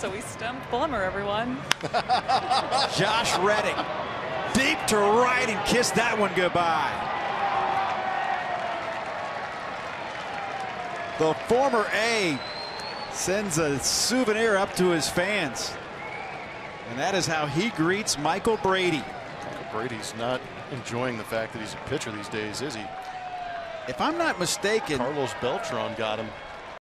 So we stumped Plummer, everyone. Josh Reddick deep to right and kissed that one goodbye. The former A sends a souvenir up to his fans. And that is how he greets Michael Brady. Michael Brady's not enjoying the fact that he's a pitcher these days, is he? If I'm not mistaken, Carlos Beltran got him